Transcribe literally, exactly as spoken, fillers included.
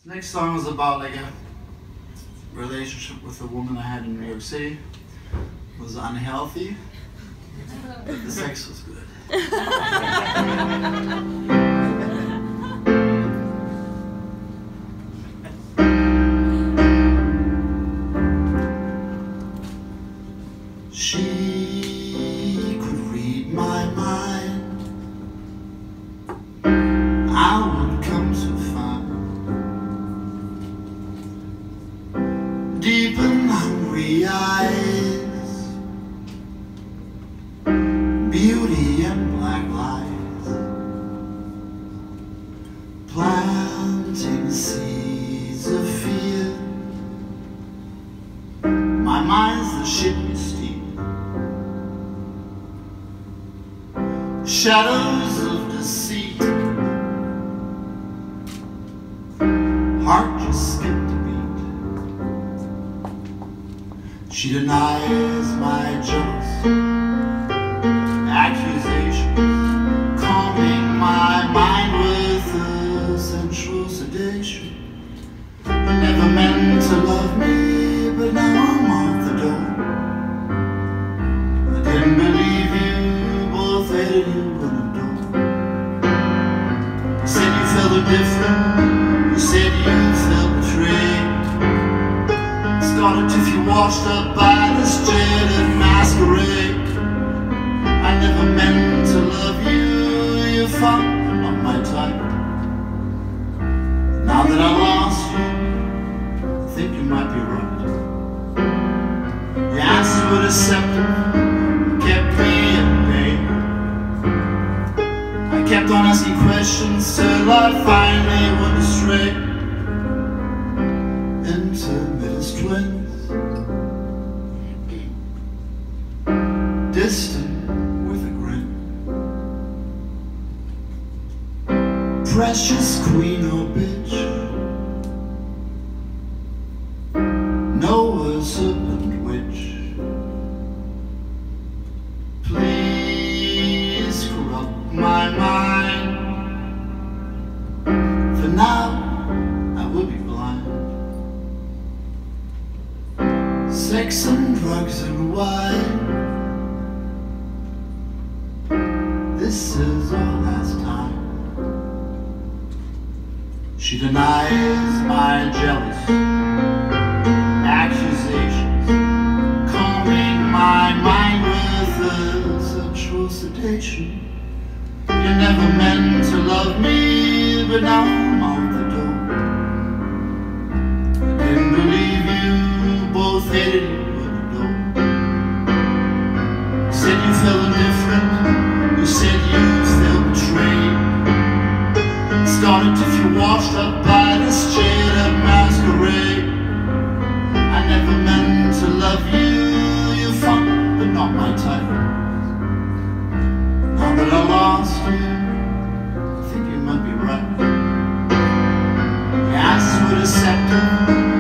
The next song was about like a relationship with a woman I had in New York City. It was unhealthy, but the sex was good. She could read my mind. I would come to find deep and hungry eyes, beauty and black lies, planting seeds of fear. My mind's the ship you steer. Shadows of deceit, heart just skipped a beat. She denies my jealous accusations, calming my mind with a sensual sedation. You never meant to love me, but now I'm out the door. I didn't believe you, both hated you. You said you felt indifferent, you said you felt betrayed. Scarlet if you washed up by this jaded masquerade. I never meant to love you, you found not my type. Now that I lost you, I think you might be right. Your answers were deceptive, kept me at bay. I kept on asking questions till I finally went astray into Midas twins, distant with a grin. Precious queen or bitch, Noah's serpent witch, please corrupt my mind. For now, I will be blind. Sex and drugs and wine, this is our last time. She denies my jealous accusations, calming my mind with a sensual sedation. You never meant to love me, but now I'm out the door. I didn't believe you, both hated you at the door. You said you felt indifferent, you said you felt betrayed. Started if you washed up by this jaded masquerade. I never meant to love you, you're fun, but not my type. Now that I lost you, I think you might be right. Your answers were deceptive,